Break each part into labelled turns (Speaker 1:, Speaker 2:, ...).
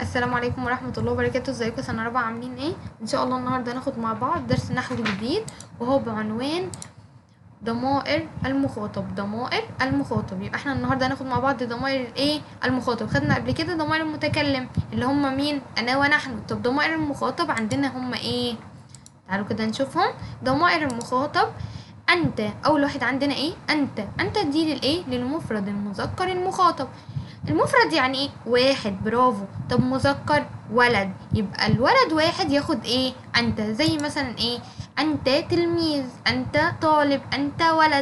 Speaker 1: السلام عليكم ورحمة الله وبركاته. ازيكم سنة رابعة عاملين ايه؟ ان شاء الله النهاردة هناخد مع بعض درس نحو جديد وهو بعنوان ضمائر المخاطب. ضمائر المخاطب، يبقى احنا النهاردة هناخد مع بعض ضمائر ايه المخاطب. خدنا قبل كده ضمائر المتكلم اللي هم مين؟ انا ونحن. طب ضمائر المخاطب عندنا هم ايه؟ تعالوا كده نشوفهم. ضمائر المخاطب انت، اول واحد عندنا ايه؟ انت دي للايه؟ للمفرد المذكر المخاطب. المفرد يعني ايه؟ واحد، برافو. طب مذكر ولد، يبقى الولد واحد ياخد ايه؟ انت. زي مثلا ايه؟ انت تلميذ، انت طالب، انت ولد.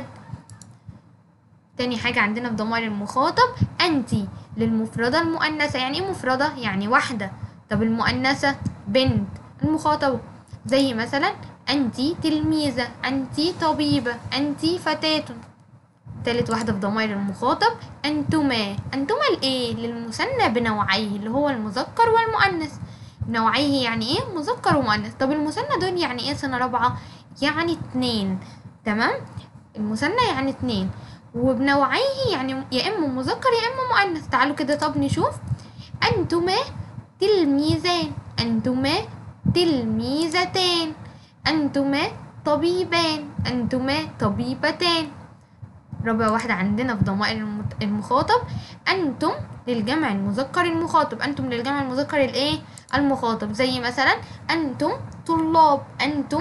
Speaker 1: تاني حاجة عندنا في ضمائر المخاطب انتي للمفردة المؤنثة. يعني ايه مفردة؟ يعني واحدة. طب المؤنثة بنت. المخاطبة زي مثلا انتي تلميذة، انتي طبيبة، انتي فتاة. تالت واحدة في ضمائر المخاطب انتما. انتما الايه؟ للمثنى بنوعيه اللي هو المذكر والمؤنث. نوعيه يعني ايه؟ مذكر ومؤنث. طب المثنى دول يعني ايه سنة رابعة؟ يعني اتنين. تمام، المثنى يعني اتنين، وبنوعيه يعني يا اما مذكر يا اما مؤنث. تعالوا كده طب نشوف. انتما تلميذان، انتما تلميذتان، انتما طبيبان، انتما طبيبتان. رابع واحدة عندنا في ضمائر المخاطب انتم للجمع المذكر المخاطب. انتم للجمع المذكر الايه؟ المخاطب. زي مثلا انتم طلاب، انتم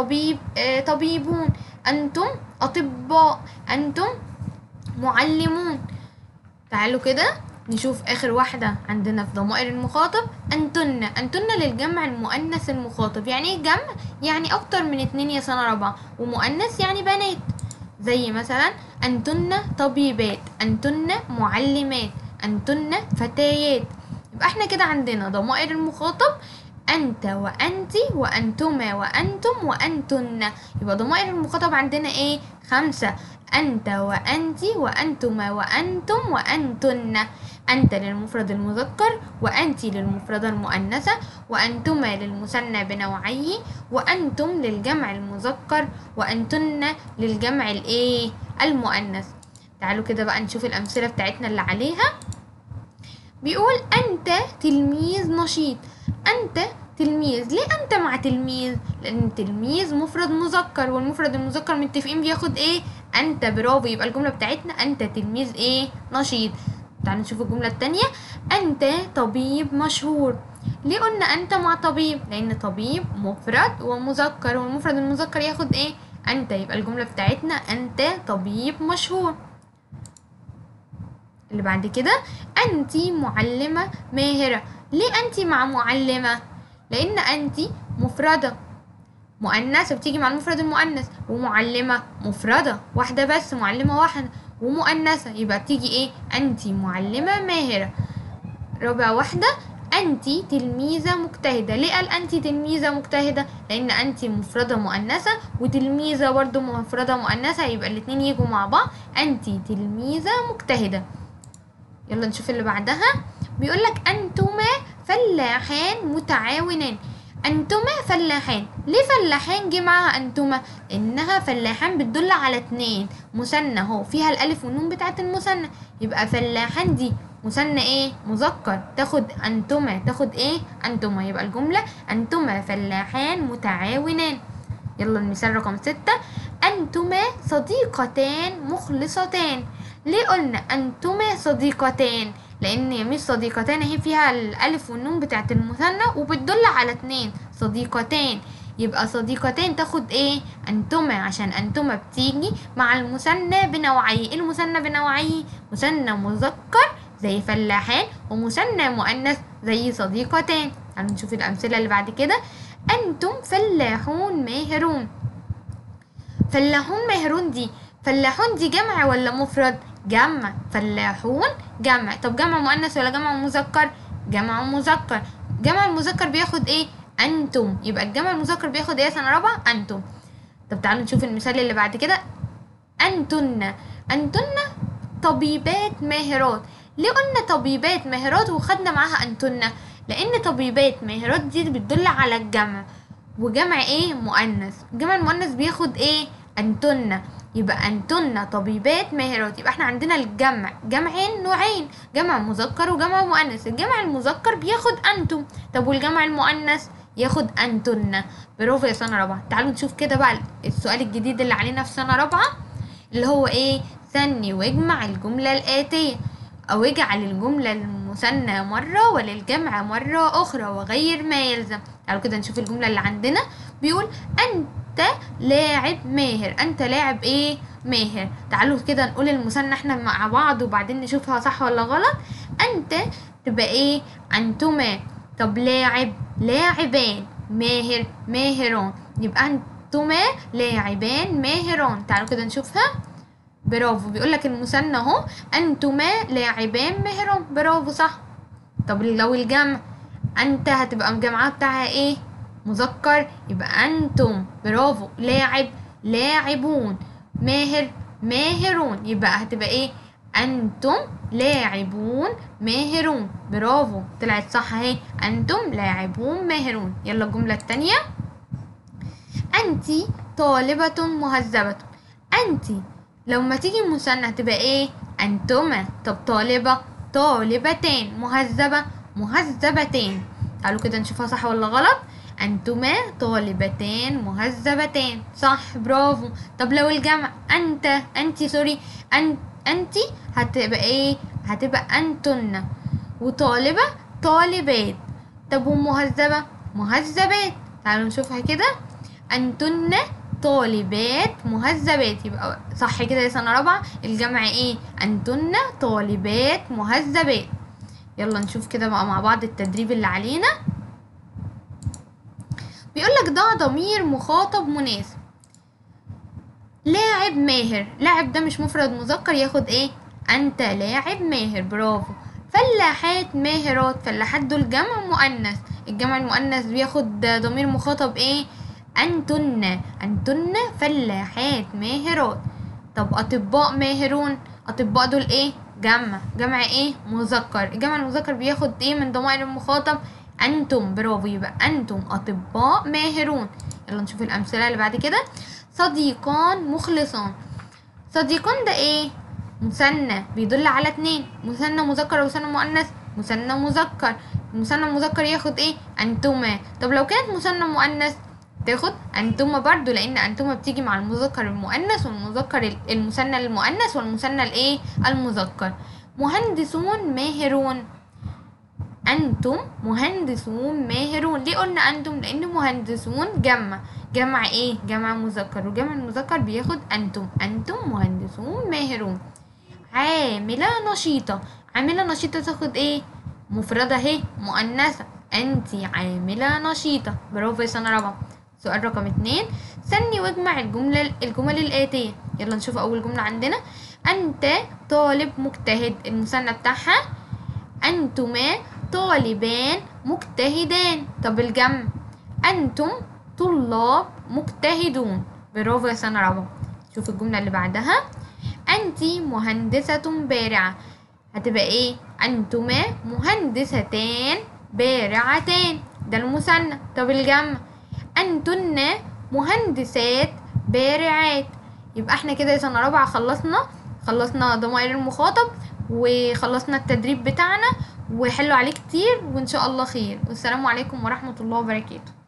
Speaker 1: طبيبون، انتم اطباء، انتم معلمون. تعالوا كده نشوف اخر واحدة عندنا في ضمائر المخاطب انتن. انتن للجمع المؤنث المخاطب. يعني ايه جمع؟ يعني اكتر من اتنين يا سنة رابعة، ومؤنث يعني بنات. زي مثلا انتن طبيبات، انتن معلمات، انتن فتيات. يبقى احنا كده عندنا ضمائر المخاطب انت وانتي وانتما وانتم وانتن. يبقى ضمائر المخاطب عندنا ايه؟ 5. انت وانتي وانتما وانتم وانتن. انت للمفرد المذكر، وانتي للمفردة المؤنثة، وانتما للمثنى بنوعيه، وانتم للجمع المذكر، وانتن للجمع الايه؟ المؤنث. تعالوا كده بقى نشوف الامثلة بتاعتنا اللي عليها. بيقول انت تلميذ نشيط. انت تلميذ، ليه انت مع تلميذ؟ لان تلميذ مفرد مذكر، والمفرد المذكر متفقين بياخد ايه؟ انت. برافو، يبقى الجملة بتاعتنا انت تلميذ ايه؟ نشيط. تعالوا نشوف الجملة التانية. انت طبيب مشهور. ليه قلنا انت مع طبيب؟ لان طبيب مفرد ومذكر، والمفرد المذكر ياخد ايه؟ انت. يبقى الجملة بتاعتنا انت طبيب مشهور. اللي بعد كده انتي معلمة ماهرة. ليه انتي مع معلمة؟ لان انتي مفردة مؤنثة بتيجي مع المفرد المؤنث، ومعلمة مفردة واحدة بس، معلمة واحدة ومؤنثة، يبقى تيجي ايه؟ انتي معلمة ماهرة. رابع واحدة انتي تلميذة مجتهدة. ليه قال انتي تلميذة مجتهدة؟ لان انتي مفردة مؤنثة، وتلميذة برضو مفردة مؤنثة، يبقى الاتنين يجوا مع بعض انتي تلميذة مجتهدة. يلا نشوف اللي بعدها. بيقولك انتما فلاحان متعاونان. انتما فلاحان. ليه فلاحان جه معاها انتما؟ انها فلاحان بتدل على اتنين، مثنى اهو، فيها الالف والنون بتاعت المثنى، يبقى فلاحان دي مثنى ايه؟ مذكر، تاخد انتما، تاخد ايه؟ انتما. يبقى الجملة انتما فلاحان متعاونان. يلا المثال رقم 6. انتما صديقتان مخلصتان. ليه قلنا انتما صديقتان؟ لان مش صديقتان اهي فيها الالف والنون بتاعت المثنى وبتدل على اتنين، صديقتان، يبقى صديقتان تاخد ايه؟ انتما، عشان انتما بتيجي مع المثنى بنوعيه. ايه المثنى بنوعيه؟ مثنى مذكر زي فلاحان، ومثنى مؤنث زي صديقتان. تعالوا نشوف الامثله اللي بعد كده. انتم فلاحون ماهرون. فلاحون ماهرون دي، فلاحون دي جمع ولا مفرد؟ جمع. فلاحون جمع. طب جمع مؤنث ولا جمع مذكر؟ جمع مذكر. جمع المذكر بياخد ايه؟ انتم. يبقى الجمع المذكر بياخد ايه سنة رابعة؟ انتم. طب تعالوا نشوف المثال اللي بعد كده. انتن. انتن طبيبات ماهرات. ليه قلنا طبيبات ماهرات وخدنا معاها انتن؟ لان طبيبات ماهرات دي بتدل على الجمع، وجمع ايه؟ مؤنث. الجمع المؤنث بياخد ايه؟ انتن. يبقى انتن طبيبات ماهرات. يبقى احنا عندنا الجمع جمعين نوعين، جمع مذكر وجمع مؤنث. الجمع المذكر بياخد انتم، طب والجمع المؤنث ياخد انتن. برافو يا سنة رابعة. تعالوا نشوف كده بقى السؤال الجديد اللي علينا في سنة رابعة، اللي هو ايه؟ ثني واجمع الجملة الآتية، أو اجعل الجملة المثنى مرة وللجمع مرة أخرى وغير ما يلزم. تعالوا كده نشوف الجملة اللي عندنا. بيقول أنت لاعب ماهر. أنت لاعب ايه؟ ماهر. تعالوا كده نقول المثنى احنا مع بعض وبعدين نشوفها صح ولا غلط. أنت تبقى ايه؟ أنتما. طب لاعب لاعبان، ماهر ماهران، يبقى أنتما لاعبان ماهران. تعالوا كده نشوفها. برافو، بيقولك المثنى اهو، انتما لاعبان ماهران. برافو صح. طب لو الجمع، انت هتبقى الجمعة بتاعها ايه؟ مذكر، يبقى انتم. برافو. لاعب لاعبون، ماهر ماهرون، يبقى هتبقى ايه؟ انتم لاعبون ماهرون. برافو، طلعت صح اهي، انتم لاعبون ماهرون. يلا الجملة التانية. انتي طالبة مهذبة. انتي لما تيجي مثنى هتبقى ايه؟ انتما. طب طالبة، طالبتان. مهذبة، مهذبتان. تعالوا كده نشوفها صح ولا غلط. انتما طالبتان مهذبتان. صح، برافو. طب لو الجمع، انتي سوري، انتي هتبقى ايه؟ هتبقى انتن. وطالبة طالبات. طب ومهذبة، مهذبات. تعالوا نشوفها كده. انتن طالبات مهذبات، يبقى صح كده يا سنة رابعة. الجمع ايه؟ انتن طالبات مهذبات. يلا نشوف كده بقى مع بعض التدريب اللي علينا. بيقولك ضع ضمير مخاطب مناسب. لاعب ماهر، لاعب ده مش مفرد مذكر، ياخد ايه؟ انت لاعب ماهر. برافو. فلاحات ماهرات، فلاحات دول جمع مؤنث، الجمع المؤنث بياخد ضمير مخاطب ايه؟ انتن. انتن فلاحات ماهرات. طب اطباء ماهرون، اطباء دول ايه؟ جمع ايه؟ مذكر، الجمع المذكر بياخد ايه من ضمائر المخاطب؟ انتم. برافو، يبقى انتم اطباء ماهرون. يلا نشوف الامثله اللي بعد كده. صديقان مخلصان. صديقان ده ايه؟ مثنى بيدل على اتنين، مثنى مذكر ومثنى مؤنث. مثنى مذكر، المثنى المذكر ياخد ايه؟ انتما. طب لو كانت مثنى مؤنث تاخد انتما برضو، لان انتما بتيجي مع المذكر المؤنث والمذكر المثنى المؤنث والمثنى الايه؟ المذكر. مهندسون ماهرون. انتم مهندسون ماهرون. ليه قلنا انتم؟ لان مهندسون جمع ايه؟ جمع مذكر، وجمع المذكر بياخد انتم. انتم مهندسون ماهرون. عاملة نشيطة، عاملة نشيطة تاخد ايه؟ مفردة اهي مؤنثة، انتي عاملة نشيطة. برافو يا سنة رابعة. سؤال رقم 2. ثني واجمع الجمل الآتية. يلا نشوف أول جملة عندنا. أنت طالب مجتهد، المثنى بتاعها أنتما طالبان مجتهدان. طب الجمع، أنتم طلاب مجتهدون. برافو يا سنة رابعة. شوف الجملة اللي بعدها. أنتي مهندسة بارعة، هتبقى ايه؟ أنتما مهندستان بارعتان، ده المثنى. طب الجمع، أنتن مهندسات بارعات. يبقى احنا كده يا سنة رابعة خلصنا ضمائر المخاطب وخلصنا التدريب بتاعنا، وحلوا عليه كتير وإن شاء الله خير. والسلام عليكم ورحمة الله وبركاته.